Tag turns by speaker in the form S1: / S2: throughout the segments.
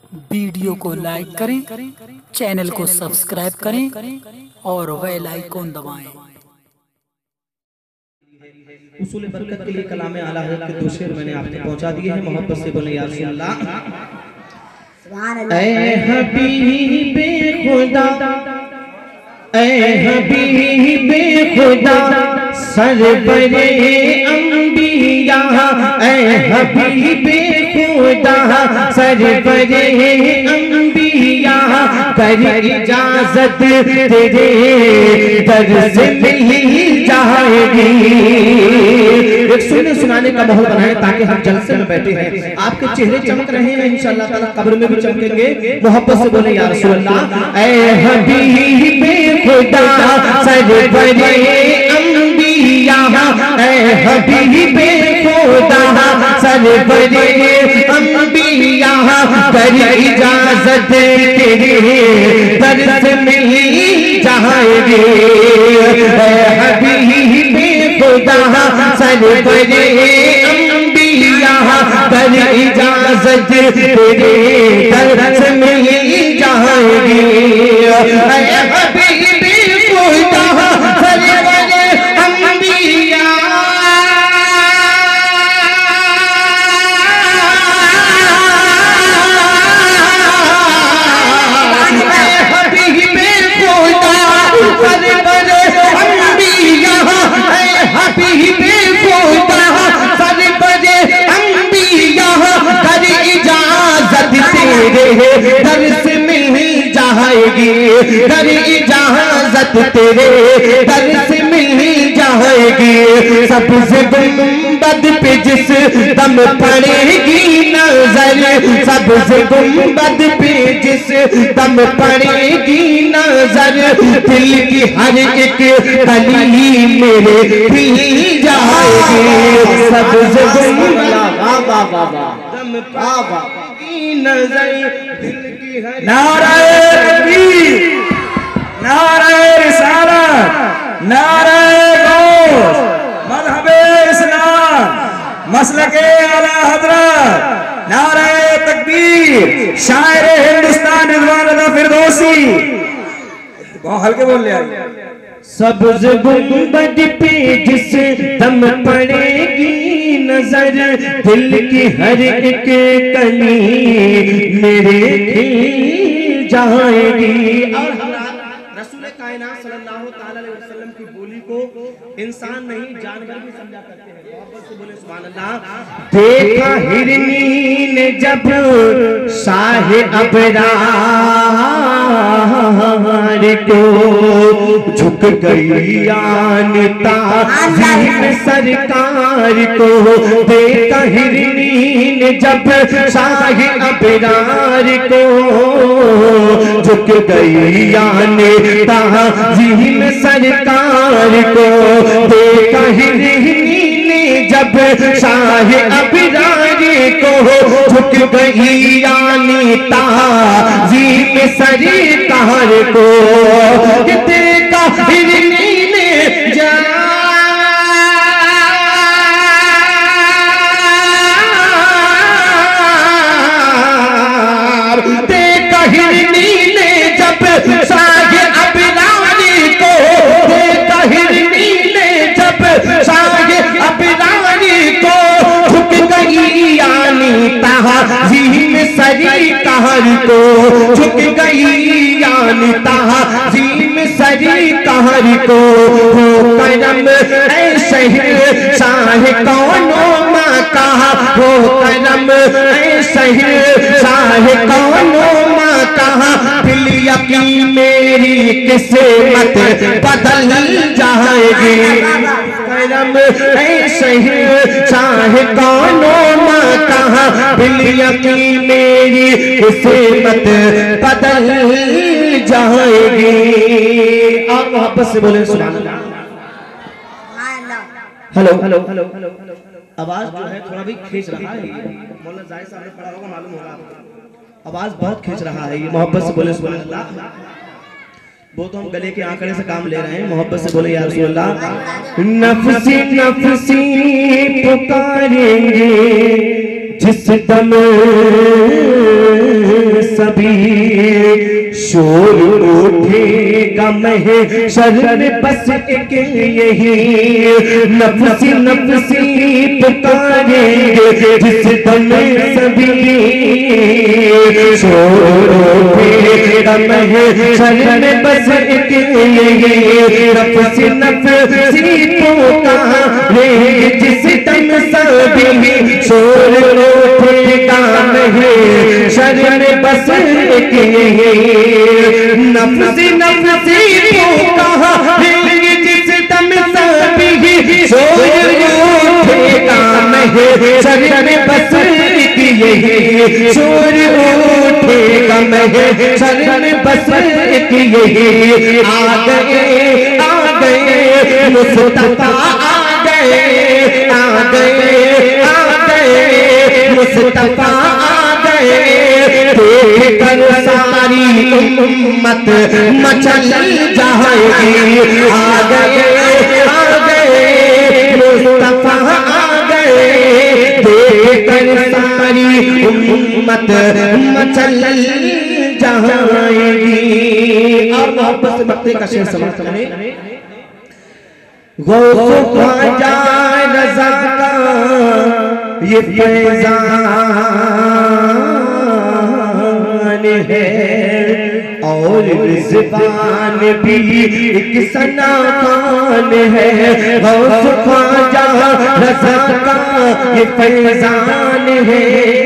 S1: Video को like करें, channel को सब्सक्राइब करें और बेल आइकन दबाएं।
S2: उसूल बरकत के लिए कलाम आला हज़रत के दो शेर मैंने आपको पहुंचा दिए हैं। मोहब्बत से बोले या रसूल अल्लाह। ऐ हबीबे खुदा, ऐ हबीबे खुदा, सरवरे अंबिया, ऐ हबीबे खुदा, सरवरे अंबिया, कर इजाजत तेरे दर से मिल जाएगी। एक सुनने सुनाने का माहौल बनाए ताकि हम जलसे में बैठे हैं, आपके चेहरे चमक रहे हैं, इंशाअल्लाह ताला कब्र में भी चमकेंगे। मोहब्बत से बोले या रसूल अल्लाह। ऐ हबीबे खुदा, सरवरे अंबिया, ऐ हबीबे खुदा, सरवरे अंबिया, कर इजाजत तेरे दर से मिल जाएगी। ऐ हबीबे खुदा, सरवरे अंबिया, कर इजाजत तेरे दर से मिल जाएगी। ऐ हबीबे खुदा, सरवरे अंबिया, दर से मिल जाएगी, दर इजाजत तेरे दर से मिल जाएगी। सबसे गुंबद पे जिस दम पड़ेगी नजर, सबसे गुंबद पे जिस दम पड़ेगी नजर, दिल की हर एक कली मेरे दिल जाएगी। सबसे गुंबद दम पड़ेगी नजर, दिल की हर
S3: नाराए तकबीर, नाराए रिसालत, नाराए गौस, मज़हबे इस्लाम, मसलके आला हज़रत, नाराए तकबीर, शायर हिंदुस्तान रिज़वान अल्लाह फिरदौसी। बहुत हल्के बोल लिया।
S2: सब्ज़ गुंबद पे जिस दम पड़ेगी नजर, दिल की हर एक कली मेरे खिल जाएगी। और रसूल कायनात सल्लल्लाहु ताला अलैहि वसल्लम की बोली को इंसान नहीं जानवर भी समझा करते हैं। मोहब्बत से बोले सुभान अल्लाह। देखा हिरनी ने जब शाहे अबरार को, झुक गई आनता ज़ीम सरकार को। देखा हिरनी ने जब शाहे अबरार को, झुक गई आनता ज़ीम सरकार को। देखा हिरनी ने जब शाहे अबरार को, झुक गई आनता ज़ीम सरकार को। देखा हिरनी ने देखा हिरनी ने जब शाहे अबरार को, देखा हिरनी ने जब शाहे अबरार को, झुक गई आनता ज़ीम सरकार को। झुक गई आनता ज़ीम सरकार को। हो करम ऐ शहर शाह कौनो माका, हो करम ऐ शहर शाह कौनो माका, दिल यकीन मेरी किस्मत बदल जाएगी। करम ऐ शहर शाह कौनो माका, दिल यकीन मेरी किस्मत बदल जाएगी। आप मोहब्बत से बोले सुभान अल्लाह। हेलो हेलो हेलो, आवाज जो है थोड़ा भी खींच रहा है। मौलाना जाहिद साहब ने पढ़ा होगा, मालूम होगा आपको। आवाज बहुत खींच रहा है ये। मोहब्बत से बोले सुभान अल्लाह। वो तो हम गले के आंकड़े से काम ले रहे हैं। मोहब्बत से बोले या रसूल अल्लाह। नफसी नफसी पुकारेंगे जिस दम कभी शोर उठेगा महशर में बस एक यही नफसी नफसी पुकारेंगे जिस दम सभी शोर उठेगा महशर में बस एक यही नफसी नफसी पुकारेंगे जिस दम सभी शोर उठेगा महशर में बस एक यही नफसी नफसी पुकारेंगे जिस दम सभी शोर उठेगा महशर में बस एक यही शोर उठेगा महशर में बस एक यही आ गए मुस्तफा आ गए मुस्तफा आ गए देखकर सारी उम्मत मचल जाएगी आ गए मुस्तफा आ गए देखकर सारी उम्मत मचल जाएगी। और मोहब्बत से मक्ते का शेर समाप्त करें। गौसो ख्वाजा रज़ा का ये फैज़ान है और ज़बान भी एक सनाखान है। गौसो ख्वाजा रज़ा का ये फैज़ान है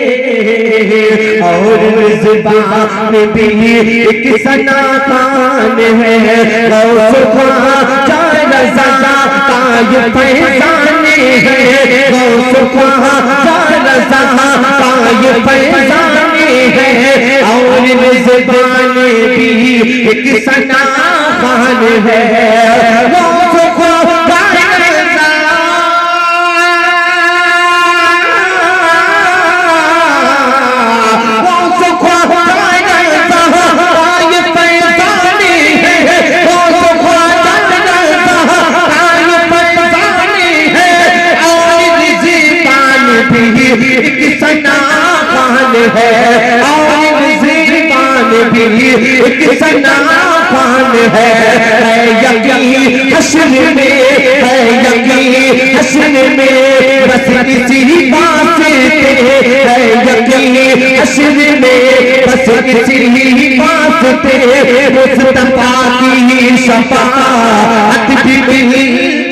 S2: और ज़बान भी एक सनाखान है। गौसो ख्वाजा रज़ा का ये फैज़ान है गौसो ख्वाजा रज़ा का ये फैज़ान है और ज़बान भी एक सनाखान है। गौसो ख्वाजा रज़ा गौसो ख्वाजा रज़ा का ये फैज़ान है गौसो ख्वाजा रज़ा का ये फैज़ान है और ज़बान भी एक सनाखान है और ज़बान भी एक सनाखान है। यकीन हश्र में है यकीन हश्र में बस किसी वास्ते है यकीन हश्र में बस किसी वास्ते मुस्तफा की शफाअत भी मिली